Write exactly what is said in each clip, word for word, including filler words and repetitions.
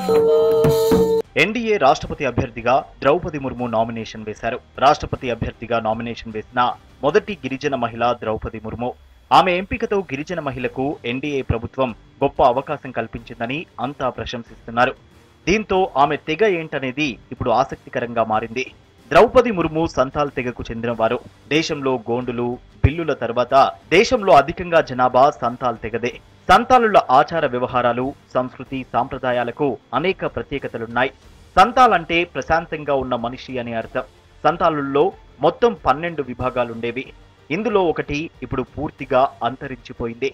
NDA రాష్ట్రపతి అభ్యర్థిగా Draupadi Murmu nomination వేశారు. రాష్ట్రపతి అభ్యర్థిగా నామినేషన్ వేసిన మొదటి గిరిజన మహిళ ద్రౌపది ముర్ము. ఆమె ఎంపికతో గిరిజన మహిళకు ఎన్డీఏ ప్రభుత్వం గొప్ప అవకాశం కల్పించిందని అంతా ప్రశంసిస్తున్నారు. దీంతో ఆమె తెగ ఏంటనేది ఇప్పుడు ఆసక్తికరంగా మారింది. ద్రౌపది ముర్ము సంతాల్ తెగకు చెందినవారు. దేశంలో గోండులు, బిల్లుల తర్వాత దేశంలో అధికంగా జనాభా సంతాల్ తెగదే. సంతాలుల ఆచార వ్యవహారాలు, సంస్కృతి, సాంప్రదాయాలకు అనేక ప్రత్యేకతలున్నాయి. సంతాల్ అంటే ప్రశాంతంగా ఉన్న మనిషి అని అర్థం. సంతాలుల్లో మొత్తం పన్నెండు విభాగాలుండేవి. ఇందులో ఒకటి ఇప్పుడు పూర్తిగా అంతరించిపోయింది.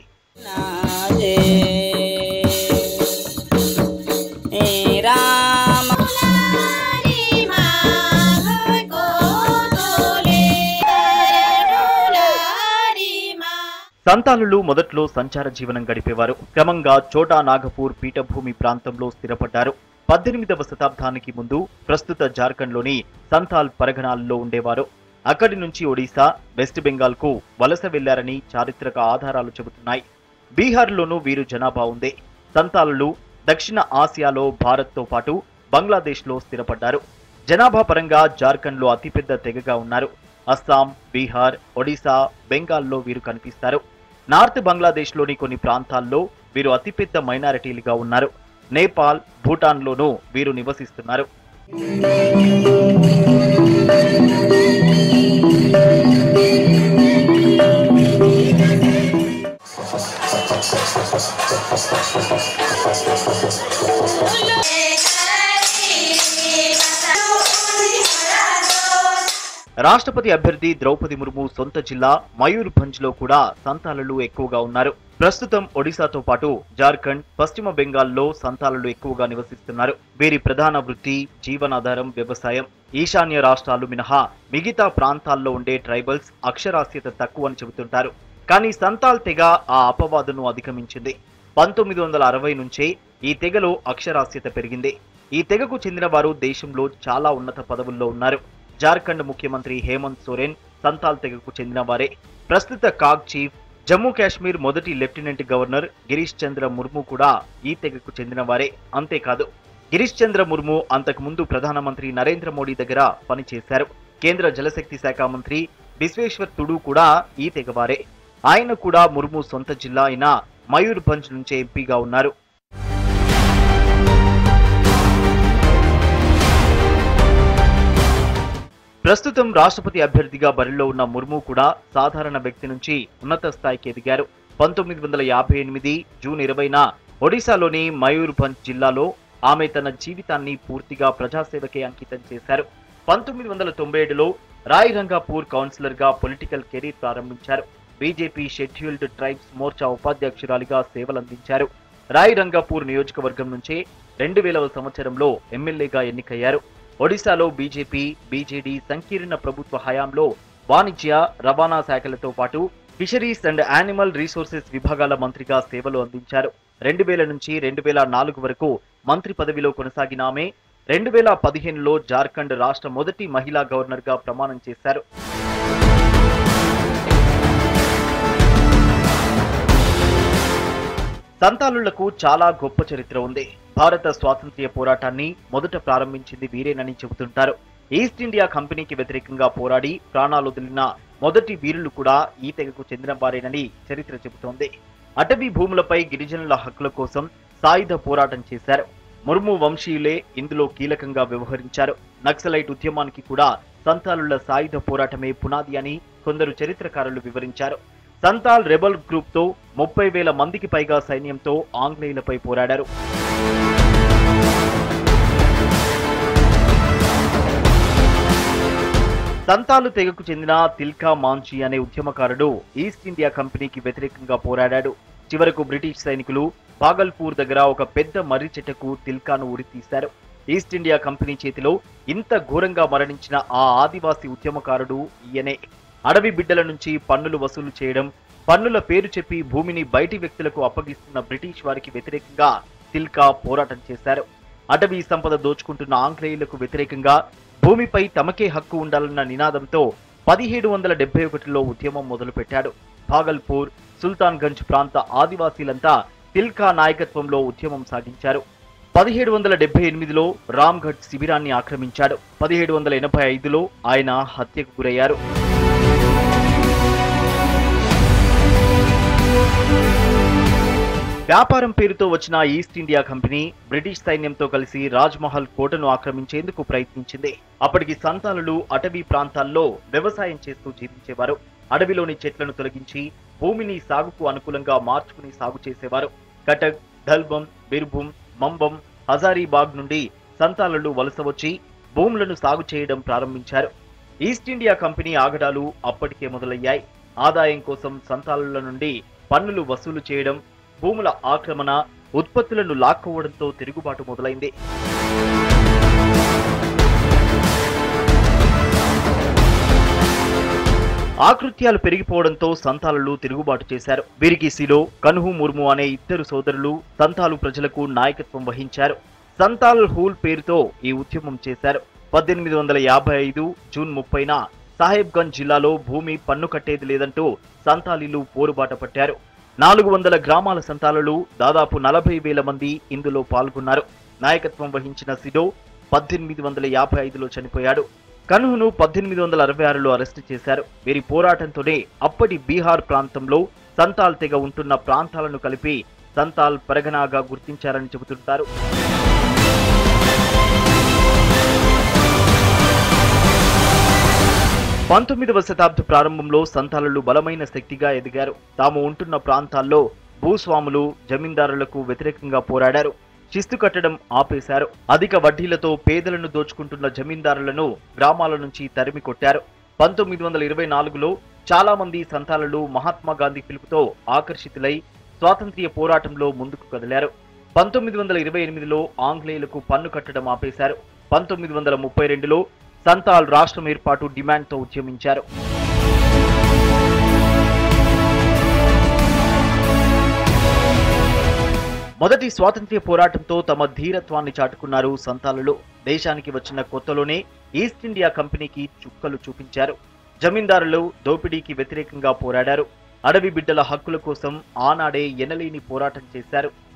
సంతాలులు మొదట్లో సంచార జీవనం గడిపేవారు. క్రమంగా చోటా నాగపూర్ పీఠభూమి ప్రాంతంలో స్థిరపడ్డారు. పద్దెనిమిదవ శతాబ్దానికి ముందు ప్రస్తుత జార్ఖండ్లోని సంతాల్ పరగణాల్లో ఉండేవారు. అక్కడి నుంచి ఒడిశా, వెస్ట్ బెంగాల్ కు వలస వెళ్లారని చారిత్రక ఆధారాలు చెబుతున్నాయి. బీహార్లోనూ వీరు జనాభా ఉంది. సంతాలులు దక్షిణ ఆసియాలో భారత్తో పాటు బంగ్లాదేశ్లో స్థిరపడ్డారు. జనాభా పరంగా జార్ఖండ్లో అతిపెద్ద తెగగా ఉన్నారు. అస్సాం, బీహార్, ఒడిశా, బెంగాల్లో వీరు కనిపిస్తారు. నార్త్ బంగ్లాదేశ్లోని కొన్ని ప్రాంతాల్లో వీరు అతిపెద్ద మైనారిటీలుగా ఉన్నారు. నేపాల్, భూటాన్లోనూ వీరు నివసిస్తున్నారు. రాష్ట్రపతి అభ్యర్థి ద్రౌపది ముర్ము సొంత జిల్లా మయూర్భంజ్ లో కూడా సంతాలులు ఎక్కువగా ఉన్నారు. ప్రస్తుతం ఒడిశాతో పాటు జార్ఖండ్, పశ్చిమ బెంగాల్లో సంతాలులు ఎక్కువగా నివసిస్తున్నారు. వీరి ప్రధాన వృత్తి, జీవనాధారం వ్యవసాయం. ఈశాన్య రాష్ట్రాలు మినహా మిగతా ప్రాంతాల్లో ఉండే ట్రైబల్స్ అక్షరాస్యత తక్కువని చెబుతుంటారు. కానీ సంతాల్ తెగ ఆ అపవాదును అధిగమించింది. పంతొమ్మిది వందల అరవై నుంచే ఈ తెగలో అక్షరాస్యత పెరిగింది. ఈ తెగకు చెందిన వారు దేశంలో చాలా ఉన్నత పదవుల్లో ఉన్నారు. జార్ఖండ్ ముఖ్యమంత్రి హేమంత్ సోరెన్ సంతాల్ తెగకు చెందిన వారే. ప్రస్తుత కాగ్ చీఫ్, జమ్మూ కాశ్మీర్ మొదటి లెఫ్టినెంట్ గవర్నర్ గిరీష్ చంద్ర ముర్ము కూడా ఈ తెగకు చెందిన వారే. అంతేకాదు, గిరీష్ చంద్ర ముర్ము అంతకుముందు ప్రధానమంత్రి నరేంద్ర మోడీ దగ్గర పనిచేశారు. కేంద్ర జలశక్తి శాఖ మంత్రి బిశ్వేశ్వర్ తుడు కూడా ఈ తెగవారే. ఆయన కూడా ముర్ము సొంత జిల్లా అయిన మయూర్భంజ్ నుంచే ఎంపీగా ఉన్నారు. ప్రస్తుతం రాష్ట్రపతి అభ్యర్థిగా బరిలో ఉన్న ముర్ము కూడా సాధారణ వ్యక్తి నుంచి ఉన్నత స్థాయికి ఎదిగారు. పంతొమ్మిది వందల యాభై ఎనిమిది జూన్ ఇరవైన ఒడిశాలోని మయూర్భంజ్ జిల్లాలో ఆమె తన జీవితాన్ని పూర్తిగా ప్రజాసేవకే అంకితం చేశారు. పంతొమ్మిది వందల తొంభై ఏడులో రాయ్ రంగాపూర్ కౌన్సిలర్ గా పొలిటికల్ కెరీర్ ప్రారంభించారు. బీజేపీ షెడ్యూల్డ్ ట్రైబ్స్ మోర్చా ఉపాధ్యక్షురాలిగా సేవలందించారు. రాయ్ రంగాపూర్ నియోజకవర్గం నుంచే రెండు వేలవ సంవత్సరంలో ఎమ్మెల్యేగా ఎన్నికయ్యారు. ఒడిశాలో బీజేపీ, బీజేడీ సంకీర్ణ ప్రభుత్వ హయాంలో వాణిజ్య, రవాణా శాఖలతో పాటు ఫిషరీస్ అండ్ యానిమల్ రీసోర్సెస్ విభాగాల మంత్రిగా సేవలు అందించారు. రెండు వేల నుంచి రెండు వేల నాలుగు వరకు మంత్రి పదవిలో కొనసాగిన ఆమె రెండు వేల పదిహేనులో జార్ఖండ్ రాష్ట్ర మొదటి మహిళా గవర్నర్ గా ప్రమాణం చేశారు. సంతాలులకు చాలా గొప్ప చరిత్ర ఉంది. భారత స్వాతంత్ర్య పోరాటాన్ని మొదట ప్రారంభించింది వీరేనని చెబుతుంటారు. ఈస్ట్ ఇండియా కంపెనీకి వ్యతిరేకంగా పోరాడి ప్రాణాలు వదిలిన మొదటి వీరులు కూడా ఈ తెగకు చెందిన వారేనని చరిత్ర చెబుతోంది. అటవీ భూములపై గిరిజనుల హక్కుల కోసం సాయుధ పోరాటం చేశారు. ముర్ము వంశీయులే ఇందులో కీలకంగా వ్యవహరించారు. నక్సలైట్ ఉద్యమానికి కూడా సంతాలుల సాయుధ పోరాటమే పునాది అని కొందరు చరిత్రకారులు వివరించారు. సంతాల్ రెబల్ గ్రూప్ తో ముప్పై వేల మందికి పైగా సైన్యంతో ఆంగ్లేయులపై పోరాడారు. సంతాలు తెగకు చెందిన తిల్కా మాంఝీ అనే ఉద్యమకారుడు ఈస్ట్ ఇండియా కంపెనీకి వ్యతిరేకంగా పోరాడాడు. చివరకు బ్రిటిష్ సైనికులు భాగల్పూర్ దగ్గర ఒక పెద్ద మర్రి చెట్టుకు తిల్కాను ఉరితీశారు. ఈస్ట్ ఇండియా కంపెనీ చేతిలో ఇంత ఘోరంగా మరణించిన ఆ ఆదివాసీ ఉద్యమకారుడు ఈయనే. అడవి బిడ్డల నుంచి పన్నులు వసూలు చేయడం, పన్నుల పేరు చెప్పి భూమిని బయటి వ్యక్తులకు అప్పగిస్తున్న బ్రిటిష్ వారికి వ్యతిరేకంగా తిల్కా పోరాటం చేశారు. అటవీ సంపద దోచుకుంటున్న ఆంగ్లేయులకు వ్యతిరేకంగా భూమిపై తమకే హక్కు ఉండాలన్న నినాదంతో పదిహేడు వందల డెబ్బై ఒకటిలో ఉద్యమం మొదలుపెట్టాడు. భాగల్పూర్, సుల్తాన్గంజ్ ప్రాంత ఆదివాసీలంతా తిల్కా నాయకత్వంలో ఉద్యమం సాగించారు. పదిహేడు వందల డెబ్బై ఎనిమిదిలో రామ్గఢ్ శిబిరాన్ని ఆక్రమించాడు. పదిహేడు వందల ఎనభై ఐదులో ఆయన హత్యకు గురయ్యారు. వ్యాపారం పేరుతో వచ్చిన ఈస్ట్ ఇండియా కంపెనీ బ్రిటిష్ సైన్యంతో కలిసి రాజ్మహల్ కోటను ఆక్రమించేందుకు ప్రయత్నించింది. అప్పటికి సంతాలులు అటవీ ప్రాంతాల్లో వ్యవసాయం చేస్తూ జీవించేవారు. అడవిలోని చెట్లను తొలగించి భూమిని సాగుకు అనుకూలంగా మార్చుకుని సాగు చేసేవారు. కటక్, ధల్బం, బిర్భూం, మంబం, హజారీబాగ్ నుండి సంతాలులు వలస వచ్చి భూములను సాగు చేయడం ప్రారంభించారు. ఈస్ట్ ఇండియా కంపెనీ ఆగడాలు అప్పటికే మొదలయ్యాయి. ఆదాయం కోసం సంతాలుల నుండి పన్నులు వసూలు చేయడం, భూముల ఆక్రమణ, ఉత్పత్తులను లాక్కోవడంతో తిరుగుబాటు మొదలైంది. ఆకృత్యాలు పెరిగిపోవడంతో సంతాలులు తిరుగుబాటు చేశారు. వీరికి సిలో, కన్హు ముర్ము అనే ఇద్దరు సోదరులు సంతాలు ప్రజలకు నాయకత్వం వహించారు. సంతాల్ హూల్ పేరుతో ఈ ఉద్యమం చేశారు. పద్దెనిమిది వందల యాభై ఐదు జూన్ ముప్పైన సాహెబ్గంజ్ జిల్లాలో భూమి పన్ను కట్టేది లేదంటూ సంతాలీలు పోరుబాట పట్టారు. నాలుగు వందల గ్రామాల సంతాలులు, దాదాపు నలభై వేల మంది ఇందులో పాల్గొన్నారు. నాయకత్వం వహించిన సిడో పద్దెనిమిది వందల యాభై ఐదులో చనిపోయాడు. కన్హును పద్దెనిమిది వందల అరవై ఆరులో అరెస్టు చేశారు. వీరి పోరాటంతోనే అప్పటి బీహార్ ప్రాంతంలో సంతాల్ తెగ ఉంటున్న ప్రాంతాలను కలిపి సంతాల్ పరగనాగా గుర్తించారని చెబుతుంటారు. పంతొమ్మిదవ శతాబ్ద ప్రారంభంలో సంతాలులు బలమైన శక్తిగా ఎదిగారు. తాము ఉంటున్న ప్రాంతాల్లో భూస్వాములు, జమీందారులకు వ్యతిరేకంగా పోరాడారు. శిస్తు కట్టడం ఆపేశారు. అధిక వడ్డీలతో పేదలను దోచుకుంటున్న జమీందారులను గ్రామాల నుంచి తరిమి కొట్టారు. పంతొమ్మిది వందల ఇరవై నాలుగులో చాలా మంది సంతాలులు మహాత్మా గాంధీ పిలుపుతో ఆకర్షితులై స్వాతంత్ర్య పోరాటంలో ముందుకు కదిలారు. పంతొమ్మిది వందల ఇరవై ఎనిమిదిలో ఆంగ్లేయులకు పన్ను కట్టడం ఆపేశారు. పంతొమ్మిది వందల ముప్పై రెండులో సంతాల్ రాష్ట్రం ఏర్పాటు డిమాండ్తో ఉద్యమించారు. మొదటి స్వాతంత్ర్య పోరాటంతో తమ ధీరత్వాన్ని చాటుకున్నారు సంతాలులు. దేశానికి వచ్చిన కొత్తలోనే ఈస్ట్ ఇండియా కంపెనీకి చుక్కలు చూపించారు. జమీందారులు దోపిడీకి వ్యతిరేకంగా పోరాడారు. అడవి బిడ్డల హక్కుల కోసం ఆనాడే ఎనలేని పోరాటం చేశారు.